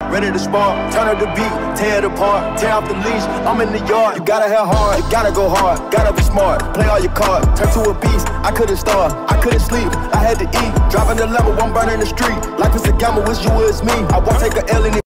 ready to spar. Turn up the beat, tear it apart, tear off the leash. I'm in the yard. You gotta have hard, you gotta go hard, gotta be smart. Play all your cards, turn to a beast. I couldn't starve, I couldn't sleep, I had to eat. Driving the level, one burning the street. Life is a gamble, wish you was me. I won't take a L in it.